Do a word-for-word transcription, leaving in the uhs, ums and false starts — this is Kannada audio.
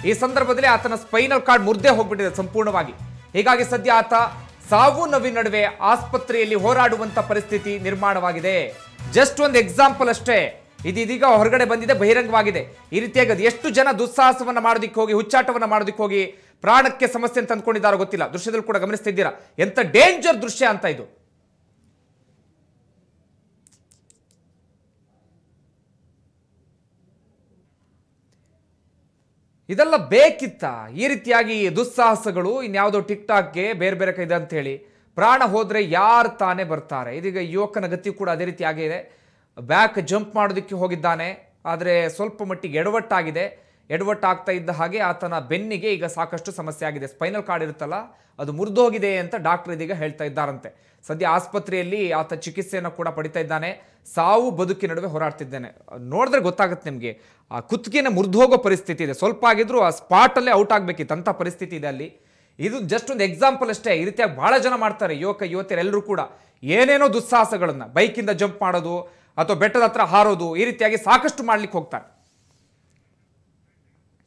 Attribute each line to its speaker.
Speaker 1: ಈ ಸಂದರ್ಭದಲ್ಲಿ ಆತನ ಸ್ಪೈನಲ್ ಕಾರ್ಡ್ ಮುರ್ದೇ ಹೋಗ್ಬಿಟ್ಟಿದೆ ಸಂಪೂರ್ಣವಾಗಿ. ಹೀಗಾಗಿ ಸದ್ಯ ಆತ ಸಾವು ನೋವಿನ ನಡುವೆ ಆಸ್ಪತ್ರೆಯಲ್ಲಿ ಹೋರಾಡುವಂತ ಪರಿಸ್ಥಿತಿ ನಿರ್ಮಾಣವಾಗಿದೆ. ಜಸ್ಟ್ ಒಂದು ಎಕ್ಸಾಂಪಲ್ ಅಷ್ಟೇ, ಇದೀಗ ಹೊರಗಡೆ ಬಂದಿದೆ, ಬಹಿರಂಗವಾಗಿದೆ. ಈ ರೀತಿಯಾಗಿ ಅದು ಎಷ್ಟು ಜನ ದುಸ್ಸಾಹಸವನ್ನ ಮಾಡೋದಕ್ಕೆ ಹೋಗಿ, ಹುಚ್ಚಾಟವನ್ನ ಮಾಡೋದಕ್ಕೆ ಹೋಗಿ ಪ್ರಾಣಕ್ಕೆ ಸಮಸ್ಯೆ ತಂದ್ಕೊಂಡಿದ್ದಾರೋ ಗೊತ್ತಿಲ್ಲ. ದೃಶ್ಯದಲ್ಲಿ ಕೂಡ ಗಮನಿಸ್ತಿದ್ದೀರಾ ಎಂತ ಡೇಂಜರ್ ದೃಶ್ಯ ಅಂತ ಇದು. ಇದೆಲ್ಲ ಬೇಕಿತ್ತ? ಈ ರೀತಿಯಾಗಿ ದುಸ್ಸಾಹಸಗಳು ಇನ್ಯಾವುದೋ ಟಿಕ್ ಟಾಕ್ಗೆ ಬೇರೆ ಬೇರೆ ಕೈದೆ ಅಂತ ಹೇಳಿ ಪ್ರಾಣ ಹೋದ್ರೆ ಯಾರು ತಾನೇ ಬರ್ತಾರೆ. ಇದೀಗ ಯುವಕನ ಗತಿ ಕೂಡ ಅದೇ ರೀತಿ ಆಗಿದೆ. ಬ್ಯಾಕ್ ಜಂಪ್ ಮಾಡೋದಕ್ಕೆ ಹೋಗಿದ್ದಾನೆ, ಆದರೆ ಸ್ವಲ್ಪ ಮಟ್ಟಿಗೆ ಎಡವಟ್ಟಾಗಿದೆ. ಎಡವಟ್ಟಾಗ್ತಾ ಇದ್ದ ಹಾಗೆ ಆತನ ಬೆನ್ನಿಗೆ ಈಗ ಸಾಕಷ್ಟು ಸಮಸ್ಯೆ ಆಗಿದೆ. ಸ್ಪೈನಲ್ ಕಾರ್ಡ್ ಇರುತ್ತಲ್ಲ, ಅದು ಮುರಿದೋಗಿದೆ ಅಂತ ಡಾಕ್ಟರ್ ಇದೀಗ ಹೇಳ್ತಾ ಇದ್ದಾರಂತೆ. ಸದ್ಯ ಆಸ್ಪತ್ರೆಯಲ್ಲಿ ಆತ ಚಿಕಿತ್ಸೆಯನ್ನು ಕೂಡ ಪಡಿತಾ ಇದ್ದಾನೆ. ಸಾವು ಬದುಕಿ ನಡುವೆ ಹೋರಾಡ್ತಿದ್ದೇನೆ. ನೋಡಿದ್ರೆ ಗೊತ್ತಾಗುತ್ತೆ ನಿಮಗೆ, ಆ ಕುತ್ತಿಗೆನ ಮುರಿದು ಹೋಗೋ ಪರಿಸ್ಥಿತಿ ಇದೆ. ಸ್ವಲ್ಪ ಆಗಿದ್ರು ಆ ಸ್ಪಾಟಲ್ಲೇ ಔಟ್ ಆಗಬೇಕಿತ್ತು, ಅಂಥ ಪರಿಸ್ಥಿತಿ ಇದೆ ಅಲ್ಲಿ. ಇದು ಜಸ್ಟ್ ಒಂದು ಎಕ್ಸಾಂಪಲ್ ಅಷ್ಟೇ. ಈ ರೀತಿಯಾಗಿ ಬಹಳ ಜನ ಮಾಡ್ತಾರೆ, ಯುವಕ ಯುವತಿಯರೆಲ್ಲರೂ ಕೂಡ ಏನೇನೋ ದುಸ್ಸಾಹಸಗಳನ್ನು, ಬೈಕಿಂದ ಜಂಪ್ ಮಾಡೋದು ಅಥವಾ ಬೆಟ್ಟದ ಹತ್ರ ಹಾರೋದು, ಈ ರೀತಿಯಾಗಿ ಸಾಕಷ್ಟು ಮಾಡ್ಲಿಕ್ಕೆ ಹೋಗ್ತಾರೆ.